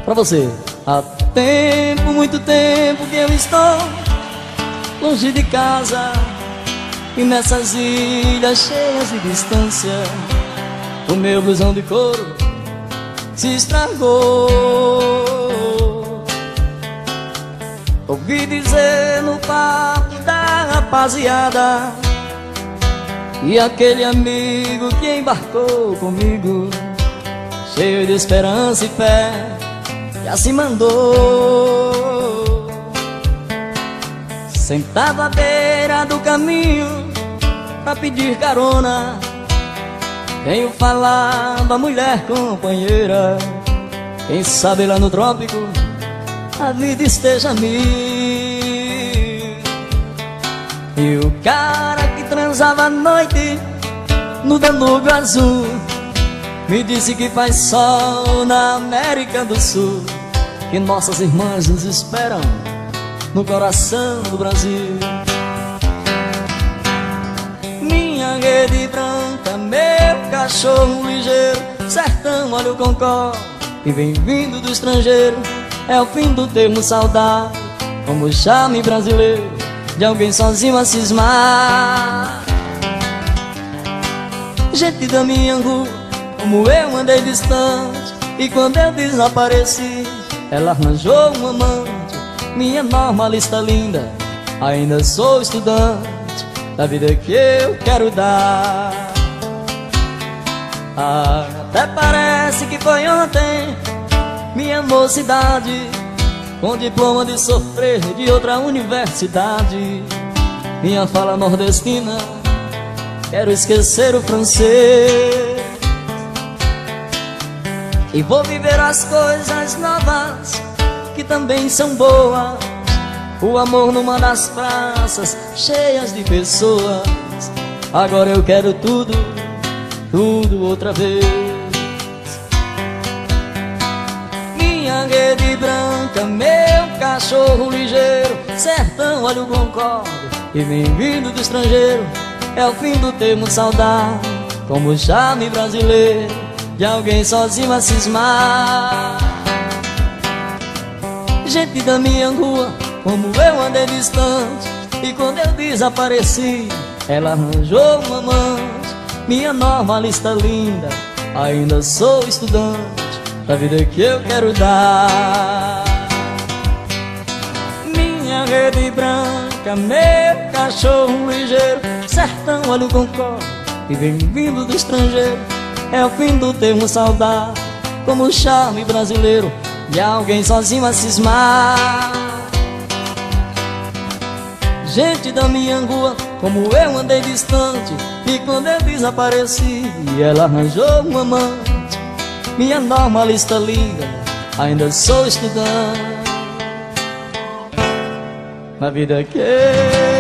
Pra você. Há tempo, muito tempo que eu estou longe de casa, e nessas ilhas cheias de distância o meu blusão de couro se estragou. Ouvi dizer no papo da rapaziada e aquele amigo que embarcou comigo, cheio de esperança e fé, já se mandou. Sentado à beira do caminho pra pedir carona, tenho falado a mulher companheira, quem sabe lá no trópico a vida esteja mil. E o cara que transava à noite no Danúbio Azul me disse que faz sol na América do Sul, que nossas irmãs nos esperam no coração do Brasil. Minha rede branca, meu cachorro ligeiro, sertão, olha o concó que vem vindo do estrangeiro. É o fim do termo saudade, como o charme brasileiro de alguém sozinho a cismar. Gente da minha rua, como eu andei distante, e quando eu desapareci ela arranjou um amante. Minha normalista linda, ainda sou estudante da vida que eu quero dar. Até parece que foi ontem minha mocidade, com diploma de sofrer de outra universidade. Minha fala nordestina, quero esquecer o francês e vou viver as coisas novas que também são boas. O amor numa das praças cheias de pessoas. Agora eu quero tudo, tudo outra vez. Minha rede branca, meu cachorro ligeiro, sertão, olha o concordo e vem vindo do estrangeiro. É o fim do termo saudade, como o charme brasileiro de alguém sozinho a cismar. Gente da minha rua, como eu andei distante, e quando eu desapareci ela arranjou um amante. Minha normalista linda, ainda sou estudante da vida que eu quero dar. Minha rede branca, meu cachorro ligeiro, sertão, olha o concordo e vem vindo do estrangeiro. É o fim do termo saudade, como o charme brasileiro de alguém sozinho a cismar. Gente da minha rua, como eu andei distante, e quando eu desapareci ela arranjou um amante. Minha normalista linda, ainda sou estudante na vida que